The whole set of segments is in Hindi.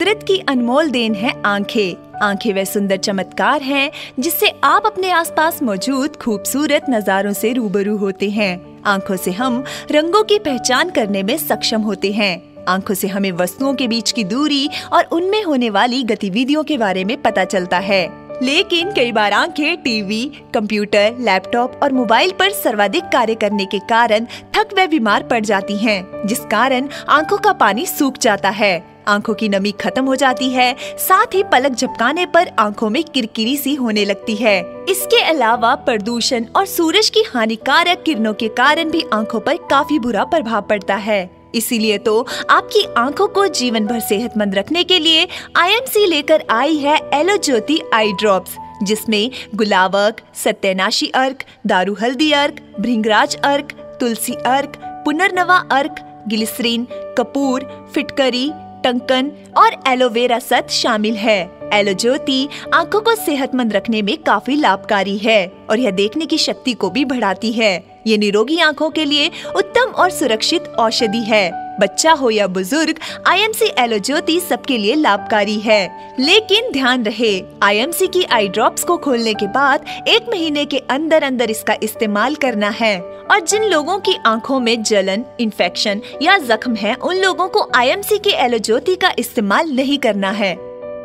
फितरत की अनमोल देन है आंखें। आंखें वह सुंदर चमत्कार हैं जिससे आप अपने आसपास मौजूद खूबसूरत नजारों से रूबरू होते हैं। आंखों से हम रंगों की पहचान करने में सक्षम होते हैं। आंखों से हमें वस्तुओं के बीच की दूरी और उनमें होने वाली गतिविधियों के बारे में पता चलता है। लेकिन कई बार आंखें टीवी, कंप्यूटर, लैपटॉप और मोबाइल पर सर्वाधिक कार्य करने के कारण थक व बीमार पड़ जाती हैं, जिस कारण आंखों का पानी सूख जाता है, आंखों की नमी खत्म हो जाती है, साथ ही पलक झपकाने पर आंखों में किरकिरी सी होने लगती है। इसके अलावा प्रदूषण और सूरज की हानिकारक किरणों के कारण भी आंखों पर काफी बुरा प्रभाव पड़ता है। इसीलिए तो आपकी आंखों को जीवन भर सेहतमंद रखने के लिए IMC लेकर आई है एलो ज्योति आई ड्रॉप्स, जिसमें गुलावक, सत्यानाशी अर्क, दारू हल्दी अर्क, भृंगराज अर्क, तुलसी अर्क, पुनर्नवा अर्क, ग्लिसरीन, कपूर, फिटकरी, टंकन और एलोवेरा सत शामिल है। एलो ज्योति आंखों को सेहतमंद रखने में काफी लाभकारी है और यह देखने की शक्ति को भी बढ़ाती है। ये निरोगी आंखों के लिए उत्तम और सुरक्षित औषधि है। बच्चा हो या बुजुर्ग, IMC एलो ज्योति सबके लिए लाभकारी है। लेकिन ध्यान रहे, IMC की आई ड्रॉप्स को खोलने के बाद 1 महीने के अंदर अंदर इसका इस्तेमाल करना है। और जिन लोगों की आंखों में जलन, इन्फेक्शन या जख्म है, उन लोगों को IMC के एलो ज्योति का इस्तेमाल नहीं करना है।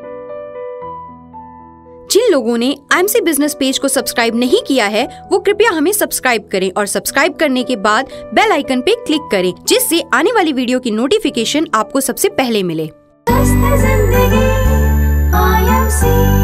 जिन लोगों ने IMC बिजनेस पेज को सब्सक्राइब नहीं किया है, वो कृपया हमें सब्सक्राइब करें और सब्सक्राइब करने के बाद बेल आइकन पे क्लिक करें, जिससे आने वाली वीडियो की नोटिफिकेशन आपको सबसे पहले मिले।